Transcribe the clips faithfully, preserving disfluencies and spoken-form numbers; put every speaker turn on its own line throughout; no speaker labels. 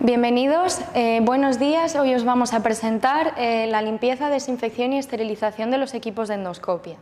Bienvenidos, eh, buenos días. Hoy os vamos a presentar eh, la limpieza, desinfección y esterilización de los equipos de endoscopia.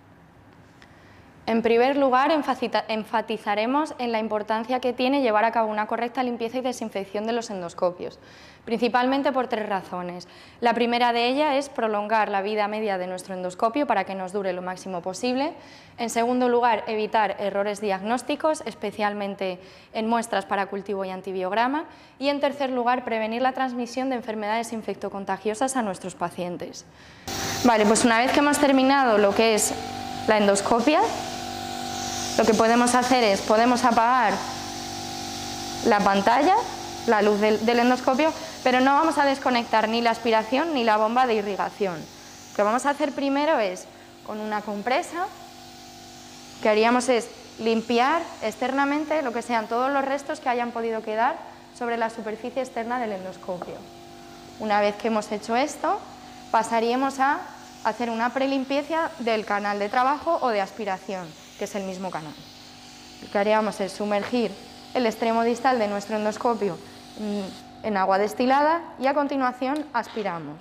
En primer lugar, enfatizaremos en la importancia que tiene llevar a cabo una correcta limpieza y desinfección de los endoscopios, principalmente por tres razones. La primera de ellas es prolongar la vida media de nuestro endoscopio para que nos dure lo máximo posible. En segundo lugar, evitar errores diagnósticos, especialmente en muestras para cultivo y antibiograma. Y en tercer lugar, prevenir la transmisión de enfermedades infectocontagiosas a nuestros pacientes. Vale, pues una vez que hemos terminado lo que es la endoscopia, lo que podemos hacer es, podemos apagar la pantalla, la luz del, del endoscopio, pero no vamos a desconectar ni la aspiración ni la bomba de irrigación. Lo que vamos a hacer primero es, con una compresa, lo que haríamos es limpiar externamente lo que sean todos los restos que hayan podido quedar sobre la superficie externa del endoscopio. Una vez que hemos hecho esto, pasaríamos a hacer una prelimpieza del canal de trabajo o de aspiración, que es el mismo canal. Lo que haríamos es sumergir el extremo distal de nuestro endoscopio en agua destilada y a continuación aspiramos.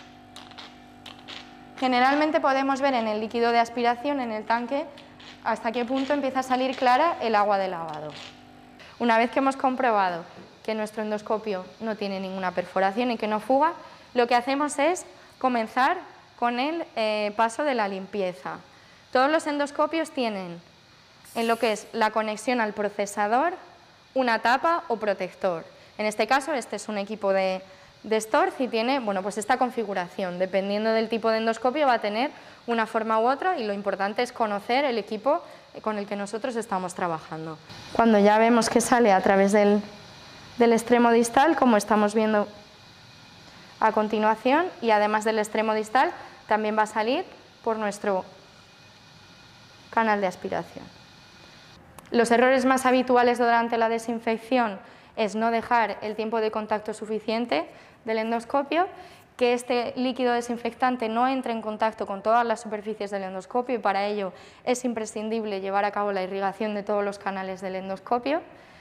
Generalmente podemos ver en el líquido de aspiración, en el tanque, hasta qué punto empieza a salir clara el agua de lavado. Una vez que hemos comprobado que nuestro endoscopio no tiene ninguna perforación y que no fuga, lo que hacemos es comenzar con el eh, paso de la limpieza. Todos los endoscopios tienen, en lo que es la conexión al procesador, una tapa o protector. En este caso, este es un equipo de, de Storz y tiene, bueno, pues esta configuración. Dependiendo del tipo de endoscopio va a tener una forma u otra y lo importante es conocer el equipo con el que nosotros estamos trabajando. Cuando ya vemos que sale a través del, del extremo distal, como estamos viendo a continuación, y además del extremo distal, también va a salir por nuestro canal de aspiración. Los errores más habituales durante la desinfección es no dejar el tiempo de contacto suficiente del endoscopio, que este líquido desinfectante no entre en contacto con todas las superficies del endoscopio y para ello es imprescindible llevar a cabo la irrigación de todos los canales del endoscopio.